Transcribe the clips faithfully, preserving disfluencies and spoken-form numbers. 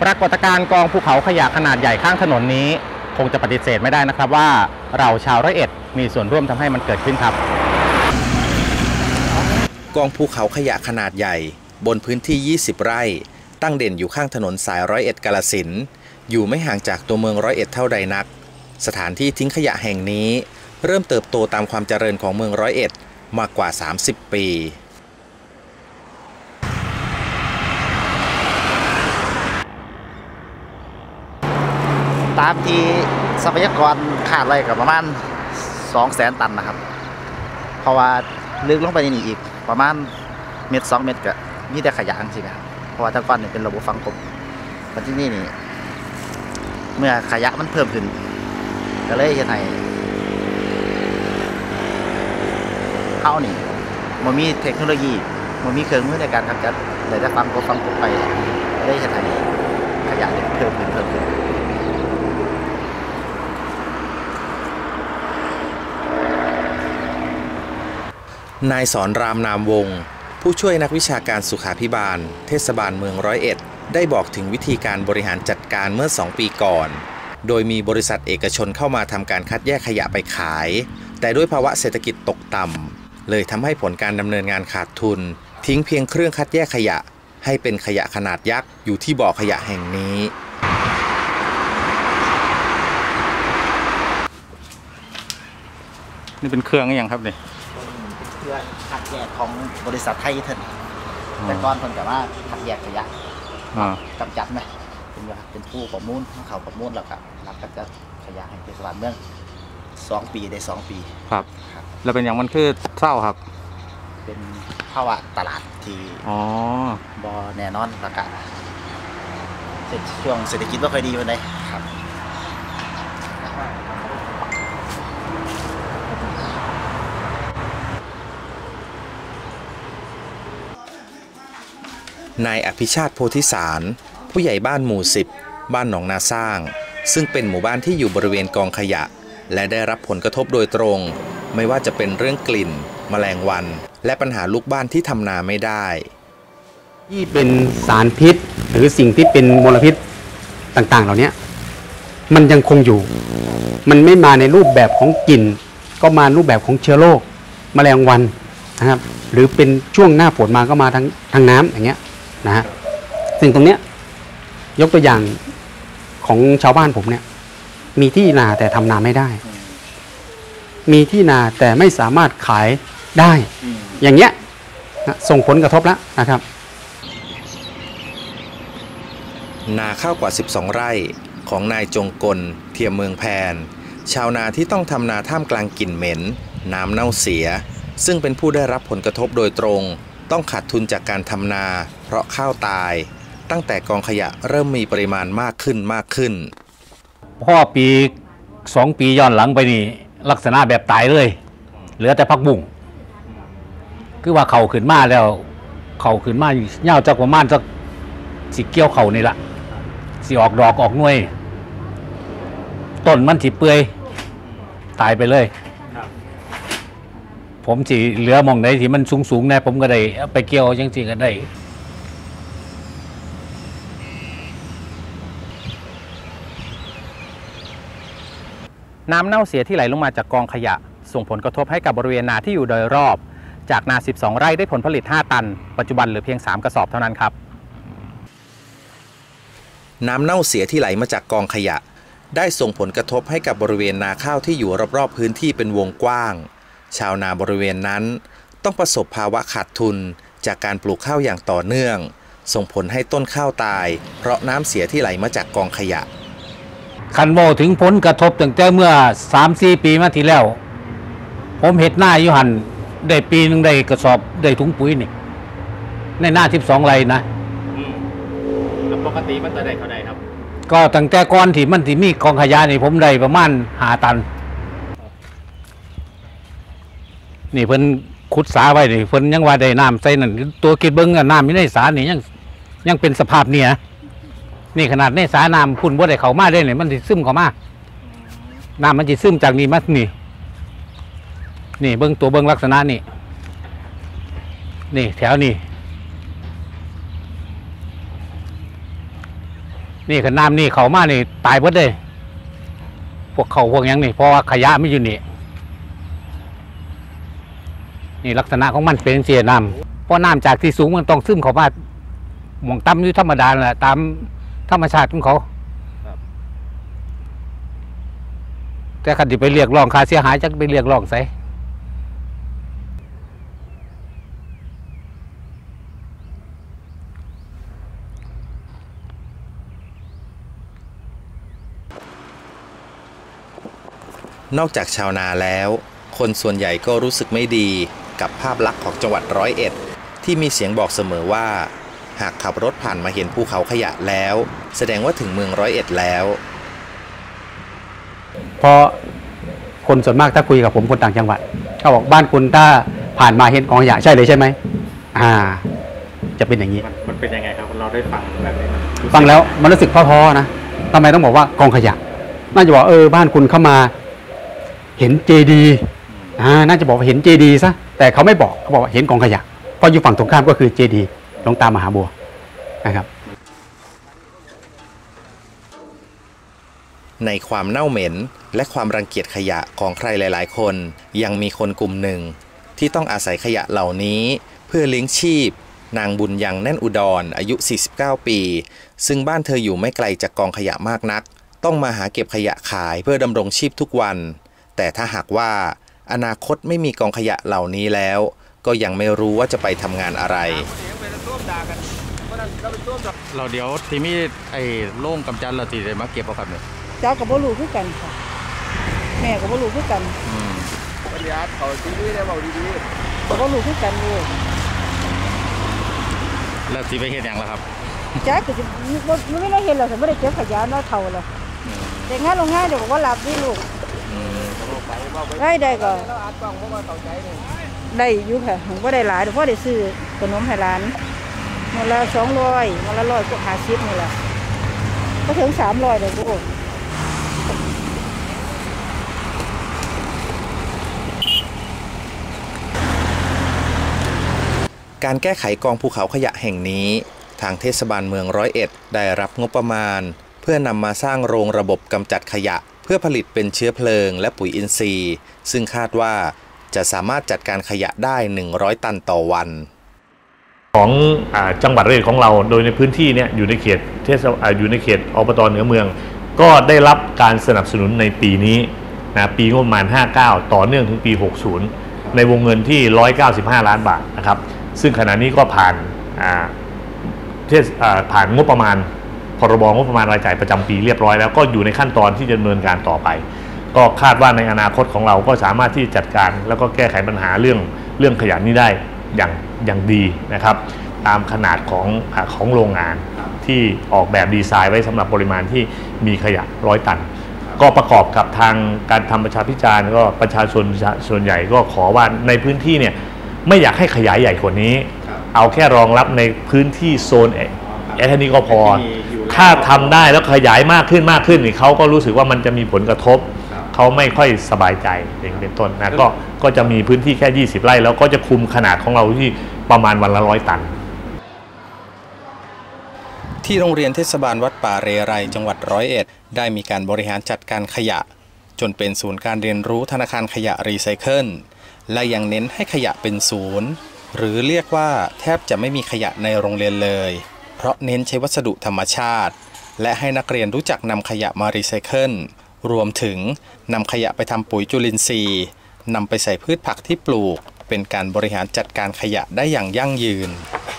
รากฏการณ์กองภูเขาขยะขนาดใหญ่ข้างถนนนี้คงจะปฏิเสธไม่ได้นะครับว่าเราชาวร้อยเอ็ดมีส่วนร่วมทำให้มันเกิดขึ้นครับกองภูเขาขยะขนาดใหญ่บนพื้นที่ยี่สิบไร่ตั้งเด่นอยู่ข้างถนนสายร้อยเอ็ดกาฬสินธุ์อยู่ไม่ห่างจากตัวเมืองร้อยเอ็ดเท่าใดนักสถานที่ทิ้งขยะแห่งนี้เริ่มเติบโตตามความเจริญของเมืองร้อยเอ็ดมากกว่าสามสิบปีตามที่ทรัพยากรขาดไรกับประมาณสองแสนตันนะครับเพราะว่าลึกลงไปนี่อีกประมาณเมตรสองเมตรก็มีแต่ขยะจริงๆครับเพราะว่าทั้งก้อนนี่เป็นระบบฝังกลบปัจจุบันนี้นี่เมื่อขยะมันเพิ่มขึ้นก็เลยเห็นให้เขานี่มันมีเทคโนโลยีมันมีเครื่องมือในการกำจัดเลยจะฝังกลบฝังกลบไปเลยเห็นให้ขยะเพิ่มขึ้นเพิ่มขึ้นนายสอนรามนามวงศ์ผู้ช่วยนักวิชาการสุขาภิบาลเทศบาลเมืองร้อยเอ็ดได้บอกถึงวิธีการบริหารจัดการเมื่อสองปีก่อนโดยมีบริษัทเอกชนเข้ามาทำการคัดแยกขยะไปขายแต่ด้วยภาวะเศรษฐกิจตกต่ำเลยทำให้ผลการดำเนินงานขาดทุนทิ้งเพียงเครื่องคัดแยกขยะให้เป็นขยะขนาดยักษ์อยู่ที่บ่อขยะแห่งนี้นี่เป็นเครื่องอย่างครับเนี่ยเพื่อคัดแยกของบริษัทไทยเถินแต่ก่อนคนกับว่าคัดแยกขยะกำจัดไหมเป็นว่าเป็นผู้ประมูลเขาประมูลแล้วก็รับกำจัดขยะให้เทศบาลเมืองสองปีได้สองปีครับแล้วเป็นอย่างมันคือเศร้าครับเป็นภาวะตลาดที่อ๋อบอแน่นอนประกาศช่วงเศรษฐกิจไม่ค่อยดีวันไหนครับนายอภิชาติโพธิสารผู้ใหญ่บ้านหมู่สิบบ้านหนองนาสร้างซึ่งเป็นหมู่บ้านที่อยู่บริเวณกองขยะและได้รับผลกระทบโดยตรงไม่ว่าจะเป็นเรื่องกลิ่นแมลงวันและปัญหาลูกบ้านที่ทำนาไม่ได้ที่เป็นสารพิษหรือสิ่งที่เป็นมลพิษต่างๆเหล่านี้มันยังคงอยู่มันไม่มาในรูปแบบของกลิ่นก็มารูปแบบของเชื้อโรคแมลงวันนะครับหรือเป็นช่วงหน้าฝนมาก็มาทางทางน้ำอย่างเงี้ยนะฮะสิ่งตรงเนี้ยยกตัวอย่างของชาวบ้านผมเนี่ยมีที่นาแต่ทำนาไม่ได้มีที่นาแต่ไม่สามารถขายได้อย่างเงี้ยส่งผลกระทบแล้วนะครับนาข้าวกว่าสิบสองไร่ของนายจงกลเทียมเมืองแพนชาวนาที่ต้องทำนาท่ามกลางกลิ่นเหม็นน้ำเน่าเสียซึ่งเป็นผู้ได้รับผลกระทบโดยตรงต้องขาดทุนจากการทำนาเพราะข้าวตายตั้งแต่กองขยะเริ่มมีปริมาณมากขึ้นมากขึ้นพ่อปีสองปีย้อนหลังไปนี่ลักษณะแบบตายเลยเหลือแต่พักบุ้งคือว่าเข่าขึ้นมาแล้วเข่าขึ้นมาเน่าจากประมาณสักสิเกี่ยวเข่านี่ละสิออกดอกออกหน่วยต้นมันสิเปื่อยตายไปเลยผมสิเหลือมองไหนที่มันสูงๆแน่ผมก็ได้ไปเกี่ยวจังสิก็ได้น้ำเน่าเสียที่ไหลลงมาจากกองขยะส่งผลกระทบให้กับบริเวณนาที่อยู่โดยรอบจากนาสิบสองไร่ได้ผลผลิตห้าตันปัจจุบันเหลือเพียงสามกระสอบเท่านั้นครับน้ำเน่าเสียที่ไหลมาจากกองขยะได้ส่งผลกระทบให้กับบริเวณนาข้าวที่อยู่รอบๆพื้นที่เป็นวงกว้างชาวนาบริเวณนั้นต้องประสบภาวะขาดทุนจากการปลูกข้าวอย่างต่อเนื่องส่งผลให้ต้นข้าวตายเพราะน้ำเสียที่ไหลมาจากกองขยะคันโมถึงผลกระทบตั้งแต่เมื่อ สามสี่ ปีมาที่แล้วผมเฮ็ดหน้าอยู่หันได้ปีนึงได้กระสอบได้ถุงปุ๋ยนี่ในหน้าสิบสองไร่นะแล้วปกติมันจะได้เท่าไหร่ครับก็ตั้งแต่ก่อนที่มันที่มีกองขยะนี่ผมได้ประมาณห้าตันนี่เพิ่นขุดสาไว้นี่เพิ่นยังว่าได้น้ำใส่นั่นตัวกิดเบิ้งน้ำอยู่ในสานี่ยังยังเป็นสภาพเนี่ยนี่ขนาดในสาน้ำคุณบ่ได้เข้ามาได้เนี่ยมันสิซึมเข้ามาน้ำมันสิซึมจากนี่มานี่นี่เบิ้งตัวเบิ้งลักษณะนี่นี่แถวนี่นี่คือน้ำนี่เขามานี่ตายหมดเลยพวกเขาพวกยังนี่เพราะว่าขยะไม่อยู่นี่นี่ลักษณะของมันเป็นเสียน้ำเพราะน้ำจากที่สูงมันต้องซึมเข้ามาหม่องต่ำอยู่ธรรมดาแหละตามธรรมชาติของเขาแต่คันที่ไปเรียกร้องค่าเสียหายจะไปเรียกร้องใส่นอกจากชาวนาแล้วคนส่วนใหญ่ก็รู้สึกไม่ดีกับภาพลักษณ์ของจังหวัดร้อยเอ็ดที่มีเสียงบอกเสมอว่าหากขับรถผ่านมาเห็นภูเขาขยะแล้วแสดงว่าถึงเมืองร้อยเอ็ดแล้วเพราะคนส่วนมากถ้าคุยกับผมคนต่างจังหวัดเขาบอกบ้านคุณถ้าผ่านมาเห็นกองขยะใช่เลยใช่ไหมอ่าจะเป็นอย่างนี้มันเป็นยังไงครับเราได้ฟังแบบนี้ฟังแล้วมันรู้สึกท้อๆนะทำไมต้องบอกว่ากองขยะน่าจะบอกเออบ้านคุณเข้ามาเห็นเจดีอ่าน่าจะบอกว่าเห็นเจดีซะแต่เขาไม่บอกเขาบอกว่าเห็นกองขยะเพราะอยู่ฝั่งตรงข้ามก็คือเจดีหลวงตามหาบัวนะครับในความเน่าเหม็นและความรังเกียจขยะของใครหลายๆคนยังมีคนกลุ่มหนึ่งที่ต้องอาศัยขยะเหล่านี้เพื่อเลี้ยงชีพนางบุญยังแน่นอุดรอายุสี่สิบเก้าปีซึ่งบ้านเธออยู่ไม่ไกลจากกองขยะมากนักต้องมาหาเก็บขยะขายเพื่อดำรงชีพทุกวันแต่ถ้าหากว่าอนาคตไม่มีกองขยะเหล่านี้แล้วก็ยังไม่รู้ว่าจะไปทำงานอะไรเราเดี๋ยวทีมีไอ้โล่งกำจัดเราตีได้มาเก็บเอาครับเนี่ยเจ้ากับบ่รู้คือกันค่ะแม่กับบ่รู้คือกันอืมปฏิบัติเขาทีนี้ได้เบาดีๆกับบ่รู้คือกันเลยแล้วตีไปเห็นอย่างแล้วครับจ้าก็จะไม่ได้เห็นหรอกแต่ไม่ได้เก็บขยะน้อยเท่าเลยแต่งานโรงงานเดี๋ยวบอกว่าหลับดิลูกได้ได้ก็ได้อยู่ค่ะผมก็ได้หลายเพราะได้ซื้อขนมให้ร้านมาละสองร้อยมาละร้อยก็หาซิปนี่แหละก็ถึงสามร้อยเลยพวกการแก้ไขกองภูเขาขยะแห่งนี้ทางเทศบาลเมืองร้อยเอ็ดได้รับงบประมาณเพื่อนำมาสร้างโรงระบบกำจัดขยะเพื่อผลิตเป็นเชื้อเพลิงและปุ๋ยอินทรีย์ซึ่งคาดว่าจะสามารถจัดการขยะได้หนึ่งร้อยตันต่อวันของจังหวัดร้อยเอ็ดของเราโดยในพื้นที่เนี่ยอยู่ในเขตเทศอยู่ในเขตอบต.เหนือเมืองก็ได้รับการสนับสนุนในปีนี้นะปีงบประมาณห้าสิบเก้าต่อเนื่องถึงปีหกสิบในวงเงินที่หนึ่งร้อยเก้าสิบห้าล้านบาทนะครับซึ่งขณะนี้ก็ผ่านเทศผ่านงบประมาณพรบงบประมาณรายจ่ายประจำปีเรียบร้อยแล้วก็อยู่ในขั้นตอนที่จะดำเนินการต่อไปก็คาดว่าในอนาคตของเราก็สามารถที่จะจัดการแล้วก็แก้ไขปัญหาเรื่องเรื่องขยะนี้ได้อย่างอย่างดีนะครับตามขนาดของของโรงงานที่ออกแบบดีไซน์ไว้สำหรับปริมาณที่มีขยะร้อยตันก็ประกอบกับทางการทำประชาพิจารณ์ก็ประชาชนส่วนใหญ่ก็ขอว่าในพื้นที่เนี่ยไม่อยากให้ขยายใหญ่กว่านี้เอาแค่รองรับในพื้นที่โซนแอร์นี้ก็พอถ้าทำได้แล้วขยายมากขึ้นมากขึ้นนี่เขาก็รู้สึกว่ามันจะมีผลกระทบเขาไม่ค่อยสบายใจอย่างเป็นต้นนะก็ก็จะมีพื้นที่แค่ยี่สิบไร่แล้วก็จะคุมขนาดของเราที่ประมาณวันละร้อยตันที่โรงเรียนเทศบาลวัดป่าเรไรจังหวัดร้อยเอ็ดได้มีการบริหารจัดการขยะจนเป็นศูนย์การเรียนรู้ธนาคารขยะรีไซเคิลและยังเน้นให้ขยะเป็นศูนย์หรือเรียกว่าแทบจะไม่มีขยะในโรงเรียนเลยเพราะเน้นใช้วัสดุธรรมชาติและให้นักเรียนรู้จักนำขยะมารีไซเคิลรวมถึงนำขยะไปทำปุ๋ยจุลินทรีย์นำไปใส่พืชผักที่ปลูกเป็นการบริหารจัดการขยะได้อย่างยั่งยืน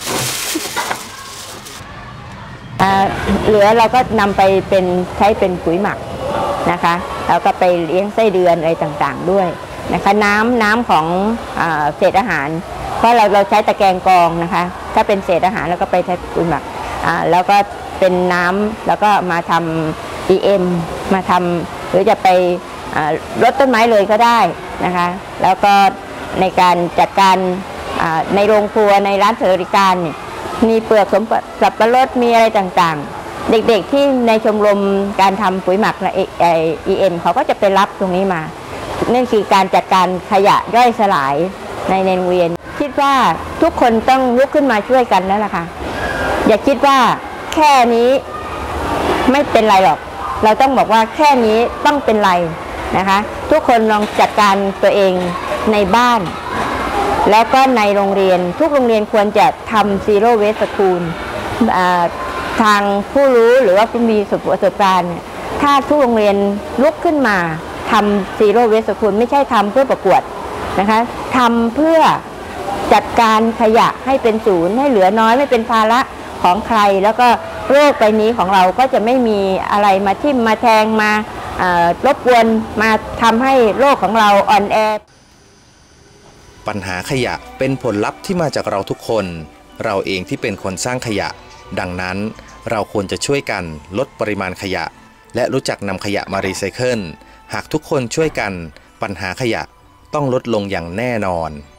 เหลือเราก็นำไปเป็นใช้เป็นปุ๋ยหมักนะคะแล้วก็ไปเลี้ยงไส้เดือนอะไรต่างๆด้วยนะคะน้ำน้ำของเศษอาหารเพราะเราเราใช้ตะแกรงกรองนะคะถ้าเป็นเศษอาหารแล้วก็ไปใช้ปุ๋ยหมักแล้วก็เป็นน้ำแล้วก็มาทำ อี เอ็ม มาทำหรือจะไปรดต้นไม้เลยก็ได้นะคะแล้วก็ในการจัดการในโรงครัวในร้านบริการมีเปลือกสมสับปะรดมีอะไรต่างๆเด็กๆที่ในชมรมการทำปุ๋ยหมักใน อี เอ็ม เขาก็จะไปรับตรงนี้มานั่นคือการจัดการขยะย่อยสลายในโรงเรียนคิดว่าทุกคนต้องลุกขึ้นมาช่วยกันแล้วล่ะค่ะอย่าคิดว่าแค่นี้ไม่เป็นไรหรอกเราต้องบอกว่าแค่นี้ต้องเป็นไรนะคะทุกคนลองจัดการตัวเองในบ้านแล้วก็ในโรงเรียนทุกโรงเรียนควรจะทำ Zero Waste School ทางผู้รู้หรือว่าผู้มีประสบการณ์ถ้าทุกโรงเรียนลุกขึ้นมาทำ Zero Waste School ไม่ใช่ทำเพื่อประกวดนะคะทำเพื่อจัดการขยะให้เป็นศูนย์ให้เหลือน้อยไม่เป็นภาระของใครแล้วก็โลกใบนี้ของเราก็จะไม่มีอะไรมาทิ่มมาแทงมารบกวนมาทำให้โลกของเราอ่อนแอปัญหาขยะเป็นผลลัพธ์ที่มาจากเราทุกคนเราเองที่เป็นคนสร้างขยะดังนั้นเราควรจะช่วยกันลดปริมาณขยะและรู้จักนำขยะมารีไซเคิลหากทุกคนช่วยกันปัญหาขยะต้องลดลงอย่างแน่นอน